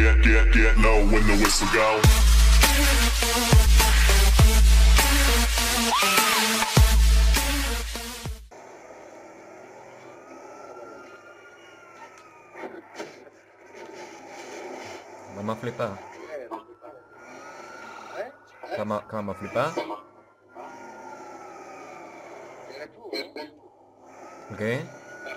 get low when the whistle go. Vamos a flipar. ¿Eh? ¿Qué vamos a flipar? ¿Eres tú? ¿Qué?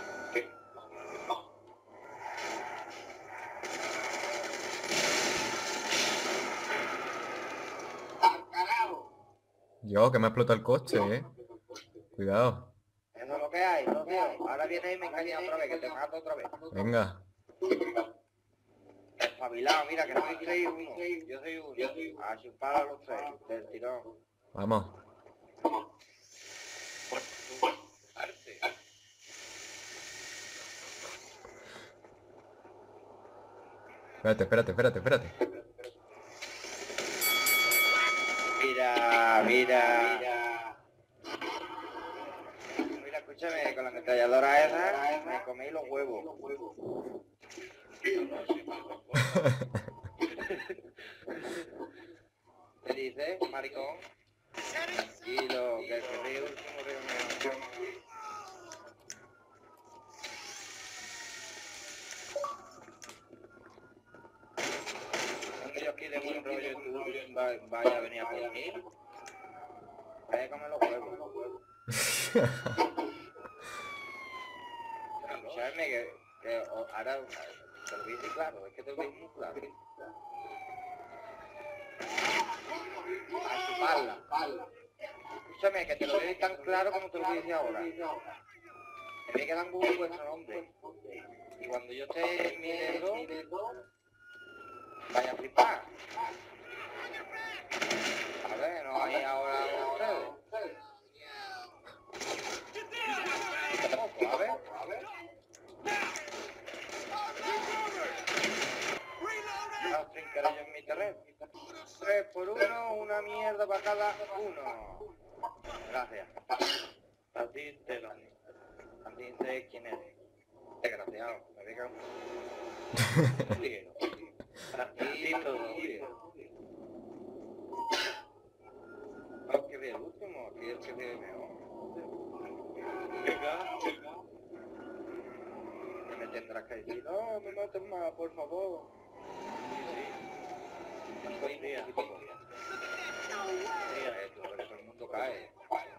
Yo, que me ha explotado el coche, Cuidado. Eso es lo que hay, no tío. Ahora viene y me engaña otra vez, que te mato otra vez. Venga. Espabilado, mira, que soy 6-1. Yo soy uno. A chupar a los tres, del tirón. Vamos. Espérate. Mira, escúchame, con la ametralladora esa me comí los huevos. ¿Qué dices, maricón? Y lo que se ríe último reunión. Cuando yo aquí de buen rollo y tú vaya a venir a por mí, vaya a comer los huevos. Escuchadme que ahora te lo voy a decir claro, es que te lo voy a decir muy claro. A chuparla. Escúchame, que te lo voy a decir tan claro como te lo voy a decir ahora. Me quedan muy vuestro nombre. Y cuando yo esté en mi dedo, vaya a flipar. A ver, no hay ahora ustedes. A ver. Los trincarillos en mi terreno. 3 por 1, una mierda para cada uno. Gracias. A ti te lo digo. A ti sé quién eres. Desgraciado, me deja un tiro. A ti todo lo digo. Que ve el último, aquí el que ve mejor. Me tendrás que decir, no, me maten más, por favor. Sí. Soy día. Mira esto, pero todo el mundo cae.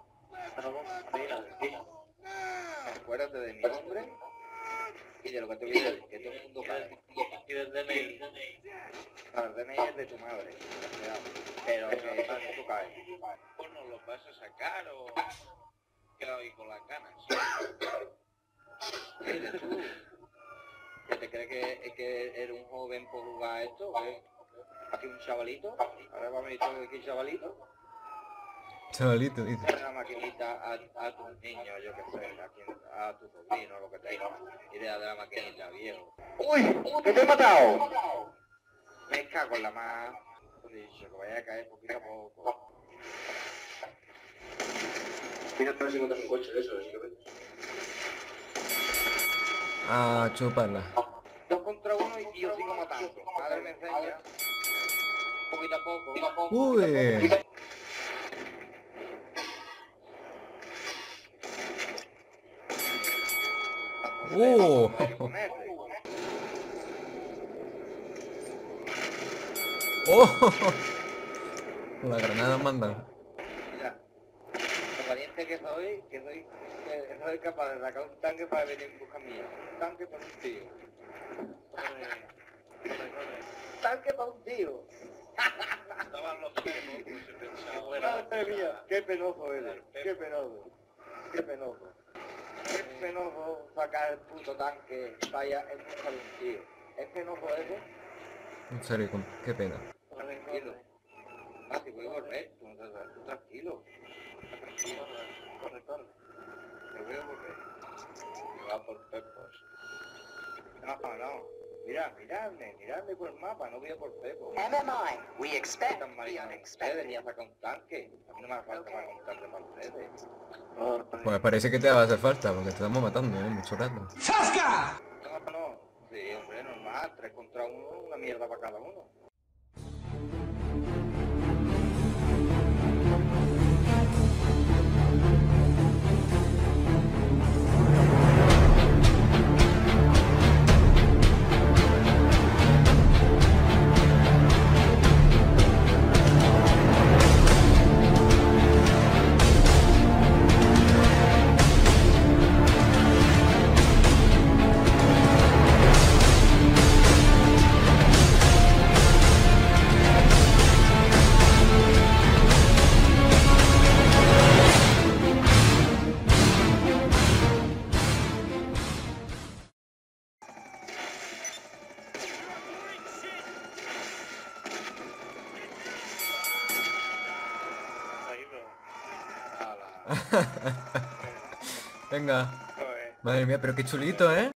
Mira. Acuérdate de mi nombre y de lo que te voy a decir, que todo el mundo cae. Y del DNI. El DNI es de tu madre. Pero que todo el mundo cae. Pues nos lo vas a sacar o quedado ahí con las ganas. ¿Eres tú? ¿Que te crees que eres un joven por jugar a esto? Aquí un chavalito. Ahora vamos a ir todo aquí chavalito. Chavalito, dice. Dale la maquinita a tus niños, yo qué sé, a tu sobrino, lo que tengas. Idea de la maquinita, viejo. ¡Uy! ¡Que te he matado! Me cago en la más. Dicho, que vaya a caer poquito a poco. Mira, no sé si encuentras un coche de eso, así que ves. Ah, chúpala. 2 contra 1 y yo sigo matando. Madre me enseña. Poquito a poco. Uy. Oh. La granada manda. Mira, lo valiente que soy capaz de sacar un tanque para venir en busca mía. Un tanque para un tío. Tanque para un tío. Estaban los pemos, pues se pensaba, Madre mía, qué penoso eres. Qué penoso. Qué penoso sacar el puto tanque vaya en busca de un tío. ¿Es penoso eso? En serio, qué pena. Tranquilo. Ah, si voy a volver, tú tranquilo. Corre. Te voy a volver. Me va por Pepos. No. Miradme por el mapa, no voy a por Pepos. MMI, we expect Tan the maricones unexpected. ustedes, ni a sacar un tanque. A mí no me hace falta más un tanque para ustedes. Pues parece que te va a hacer falta, porque te estamos matando, mucho rato. No. Sí, hombre, normal. va, 3 contra 1, una mierda para cada uno. Venga. Joder. Madre mía, pero qué chulito, ¿eh?